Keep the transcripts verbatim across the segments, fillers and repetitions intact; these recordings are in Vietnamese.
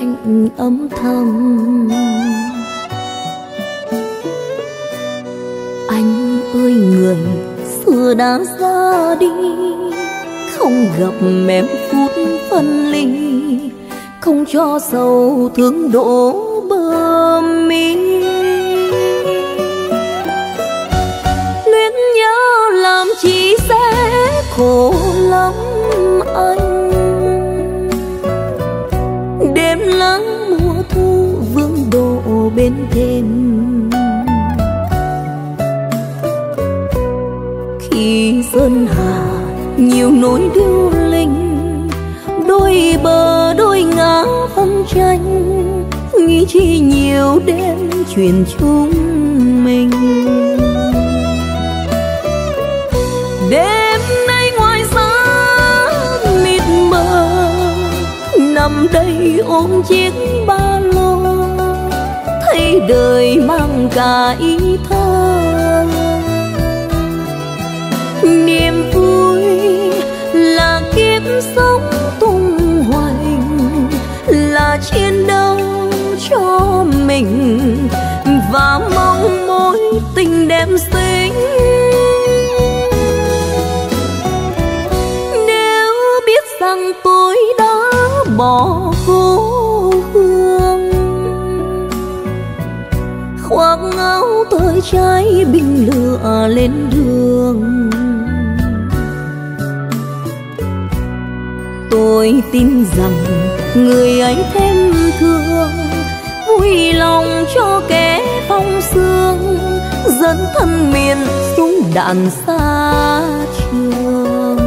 lạnh âm thầm. Anh ơi người xưa đã ra đi, không gặp em phút phân ly, không cho sầu thương đổ bờ mi. Luyến nhớ làm chi sẽ khổ lắm anh. Đêm lắng mùa thu vương đổ bên thềm, khi sơn hà nhiều nỗi điêu linh, đôi bờ đôi ngã phân tranh, nghĩ chi nhiều đêm chuyện chúng mình. Đêm nay ngoài xa mịt mờ, nằm đây ôm chiếc ba lô, thấy đời mang cả ý thơ. Niềm vui là kiếp sống tung hoành, là chiến đấu cho mình và mong mối tình đẹp xinh. Nếu biết rằng tôi đã bỏ cô hương, khoác áo tới trái bình lửa lên đường, tôi tin rằng người ấy thêm thương, vui lòng cho kẻ phong sương, dẫn thân miền xuống đạn xa trường.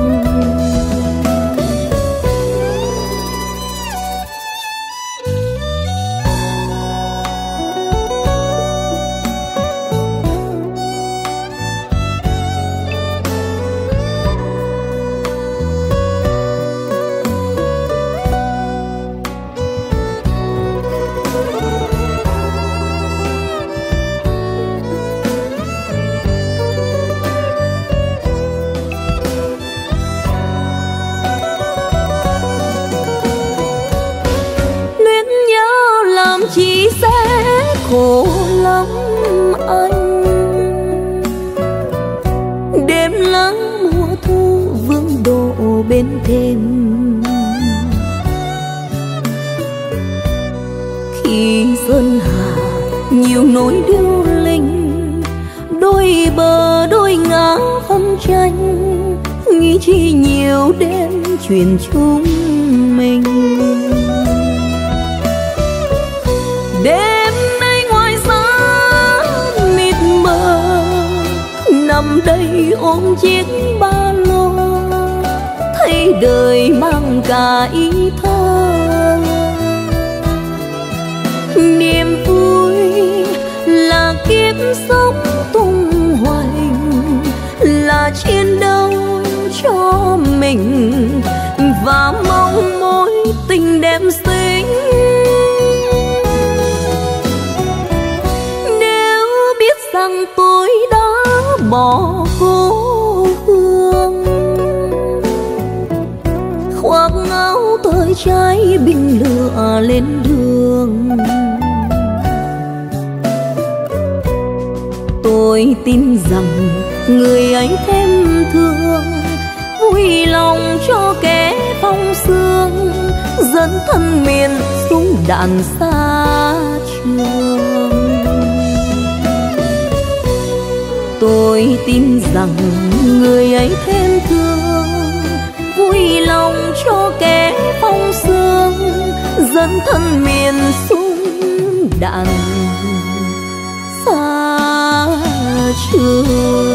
Chỉ sẽ khổ lắm anh. Đêm lắng mùa thu vương đổ bên thềm, khi sơn hà nhiều nỗi điêu linh, đôi bờ đôi ngã phân tranh, nghĩ chi nhiều đêm chuyện chúng mình. Đêm nay ngoài xa mịt mờ, nằm đây ôm chiếc ba lô, thấy đời mang cả ý thơ. Niềm vui là kiếp sống tung hoành, là chiến đấu cho mình và mong mối tình đẹp xinh. Rằng tôi đã bỏ cô hương, khoác áo tới trái bình lửa lên đường, tôi tin rằng người ấy thêm thương, vui lòng cho kẻ phong sương, dẫn thân miền xuống đạn xa trường. Tôi tin rằng người ấy thêm thương, vui lòng cho kẻ phong sương, dẫn thân miền xuống đạn xa trường.